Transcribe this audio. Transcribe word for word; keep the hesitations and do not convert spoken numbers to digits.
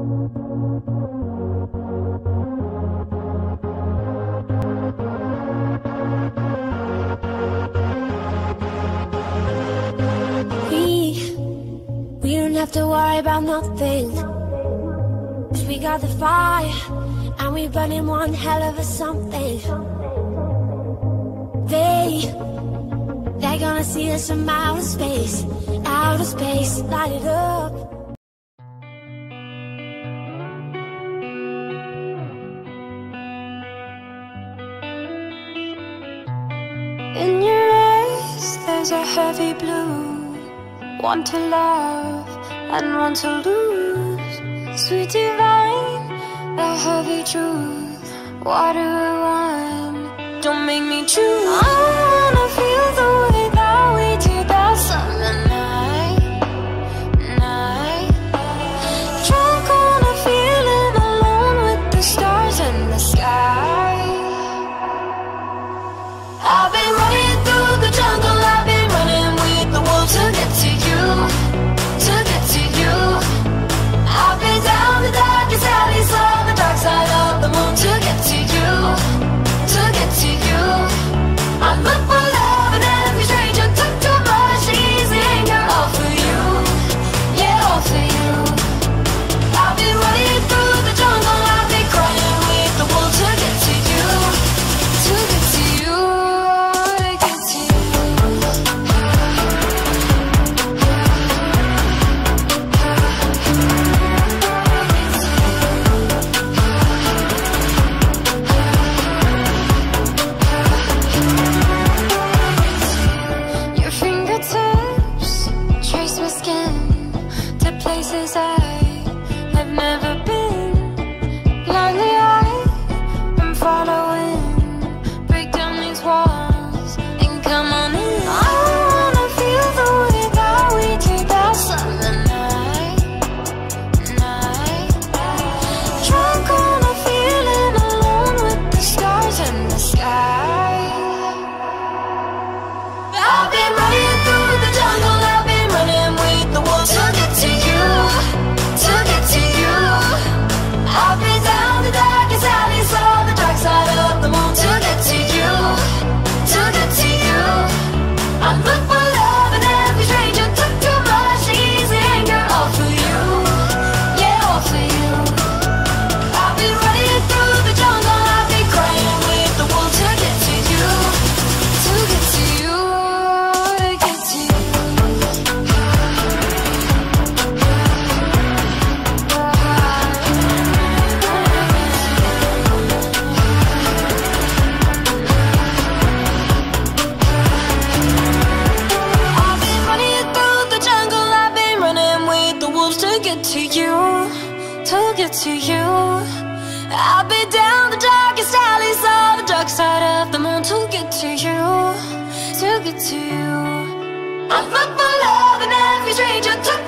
We, we don't have to worry about nothing, 'cause we got the fire, and we burning one hell of a something. They, they're gonna see us from outer space, outer space, light it up. In your eyes, there's a heavy blue, one to love and one to lose. Sweet divine, the heavy truth, water or wine, don't make me choose. I wanna feel the way that we did that summer night, night. Drunk on a feeling, alone with the stars in the sky. I've been running through the jungle, I've been running with the wolves to get to you, to get to you. I've been down the darkest alley, saw the dark side of the moon to get to you, to get to you. I look for love and every stranger took too much easy anger, all for you, yeah, all for you. I've been running through the jungle, I've been crying with the wolves to get to you, to get to you. Places I have never been. Blindly I am following. Break down these walls and come on in. I wanna feel the way that we did that summer night, night. Drunk on a feeling, alone with the stars in the sky. I've been running through the jungle, I've been running with the wolves to get to you, to get to you. I've been down the darkest alley, saw the dark side of the moon to get to you, to get to you. I look for love and every stranger took too much easy anger, all for you, yeah, all for you. I've been running through the jungle, I've been crying with the wolves to get to you, to get to you, to get to you. To you, to get to you. I've been down the darkest alleys, saw the dark side of the moon to get to you, to get to you. I look for love in every stranger to